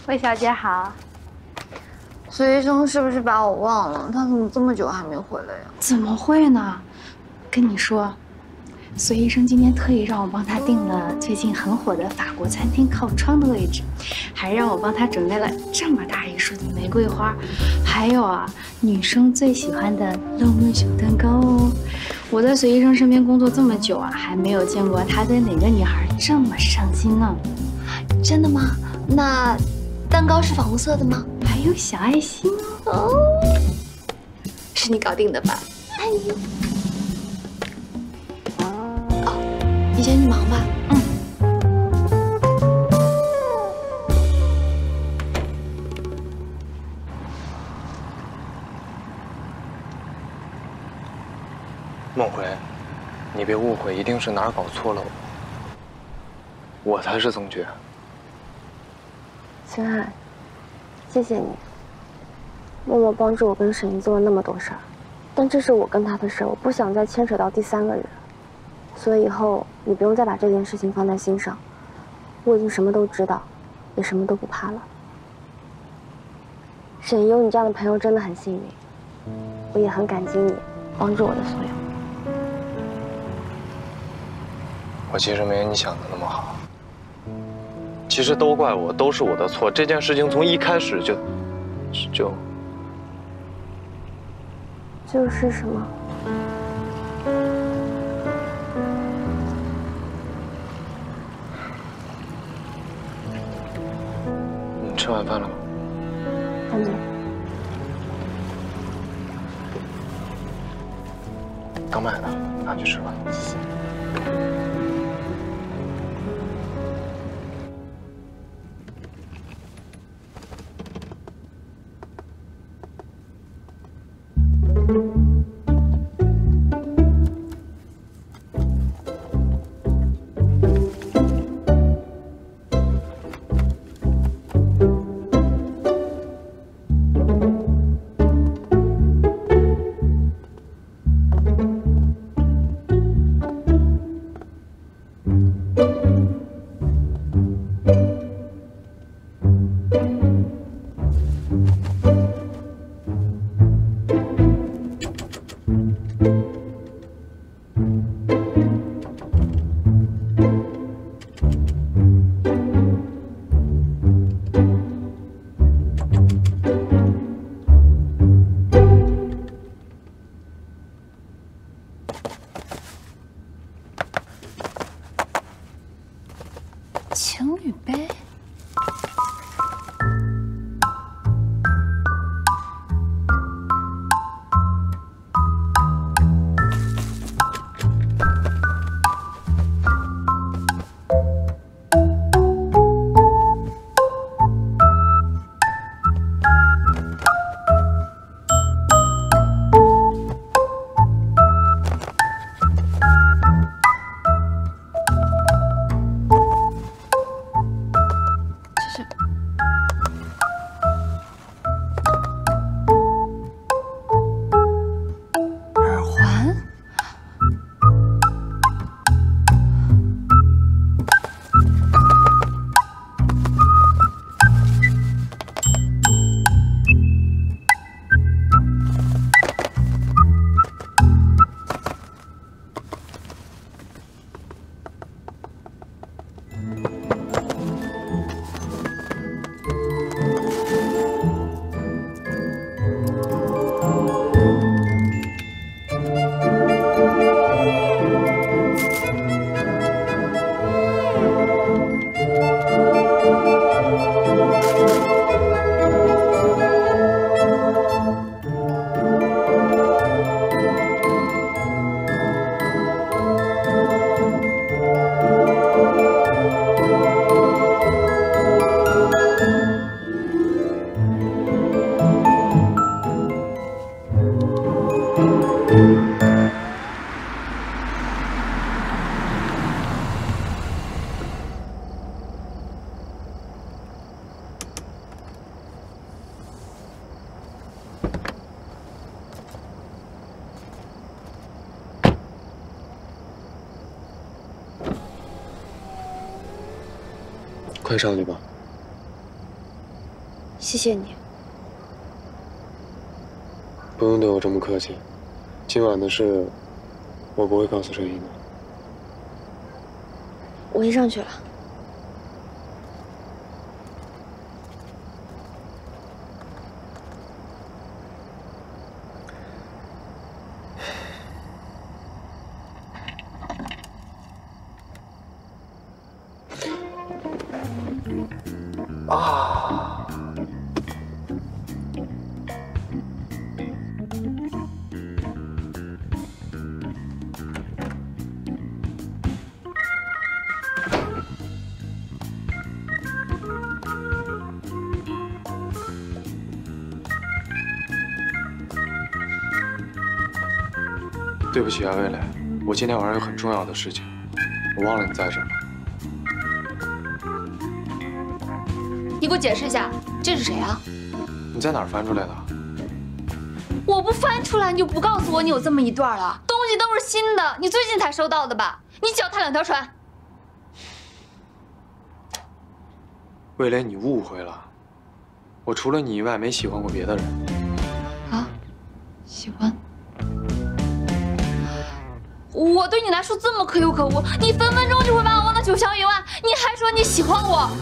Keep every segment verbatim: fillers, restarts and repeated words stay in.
魏小姐好。 隋医生是不是把我忘了？他怎么这么久还没回来呀？ 怎么会呢？跟你说，隋医生今天特意让我帮他订了最近很火的法国餐厅靠窗的位置，还让我帮他准备了这么大一束的玫瑰花，还有啊，女生最喜欢的浪漫小蛋糕哦。我在隋医生身边工作这么久啊，还没有见过他对哪个女孩这么上心呢。 真的吗？那蛋糕是粉红色的吗？ 还有小爱心哦。哦，是你搞定的吧？ 哎呦。哦，你先去忙吧。嗯。 梦回，你别误会，一定是哪儿搞错了，我才是曾爵。 秦海，谢谢你，默默帮助我跟沈怡做了那么多事儿，但这是我跟他的事儿，我不想再牵扯到第三个人，所以以后你不用再把这件事情放在心上，我已经什么都知道，也什么都不怕了。沈怡有你这样的朋友真的很幸运，我也很感激你帮助我的所有。 我其实没有你想的那么好，其实都怪我，都是我的错。这件事情从一开始就，就， 就是什么？ 你吃晚饭了吗？ 还没。 刚买的，拿去吃吧。 谢谢。 情侣杯。 快上去吧。 谢谢你。 不用对我这么客气。今晚的事，我不会告诉摄影的。 我先上去了。 啊！对不起啊，魏磊，我今天晚上有很重要的事情，我忘了你在这儿了。 你给我解释一下，这是谁啊？ 你在哪儿翻出来的？ 我不翻出来，你就不告诉我你有这么一段了。东西都是新的，你最近才收到的吧？你脚踏两条船。 魏磊，你误会了，我除了你以外没喜欢过别的人。 啊？喜欢？我对你来说这么可有可无，你分分钟就会把我忘得九霄云外，你还说你喜欢我？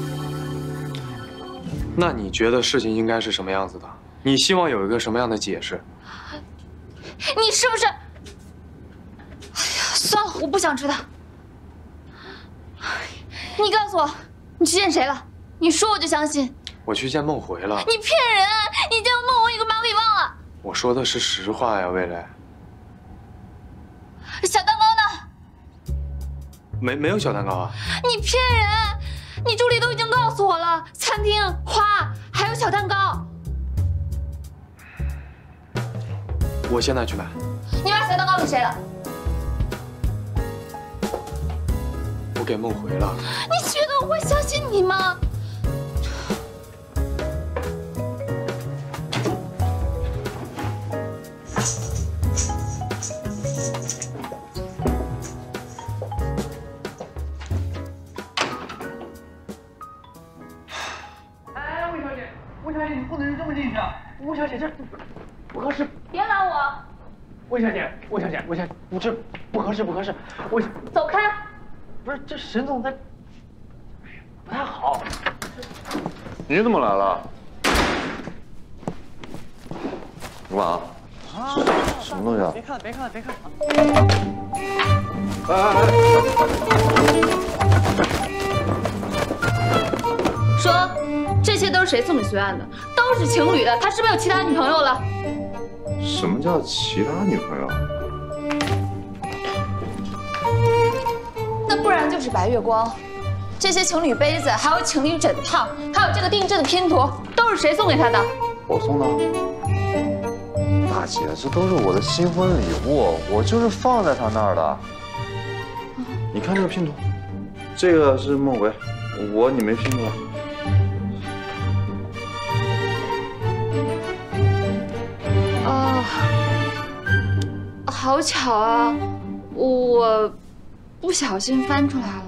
那你觉得事情应该是什么样子的？你希望有一个什么样的解释？ 你是不是？哎呀，算了，我不想知道。你告诉我，你去见谁了？你说我就相信。 我去见孟回了。 你骗人！你见过孟回，你给我把我给忘了。 我说的是实话呀，魏磊。 小蛋糕呢？ 没没有小蛋糕啊！ 你骗人！你助理都已经告诉我了，餐厅、花还有小蛋糕。 我现在去买。 你把小蛋糕给谁了？ 我给孟回了。 你觉得我会相信你吗？ 魏小姐，这不合适！ 别拦我！ 魏小姐，魏小姐，魏小姐，你这不合适，不合适！魏， 走开！ 不是，这沈总在，哎呀，不太好。 你怎么来了？干嘛？ 啊！ 什么东西啊？ 别看了，别看了，别看了！ 哎哎哎！ 说，这些都是谁送给随安的？都是情侣的，他是不是有其他女朋友了？ 什么叫其他女朋友？ 那不然就是白月光。这些情侣杯子，还有情侣枕套，还有这个定制的拼图，都是谁送给他的？ 我送的。大姐，这都是我的新婚礼物，我就是放在他那儿的。你看这个拼图，这个是孟回，我你没拼出来。 啊，好巧啊！我不小心翻出来了。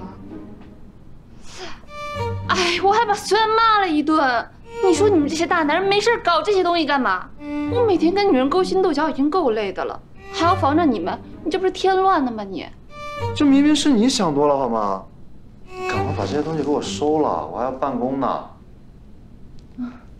哎，我还把随安骂了一顿。你说你们这些大男人没事搞这些东西干嘛？我每天跟女人勾心斗角已经够累的了，还要防着你们，你这不是添乱的吗你？ 这明明是你想多了好吗？赶快把这些东西给我收了，我还要办公呢。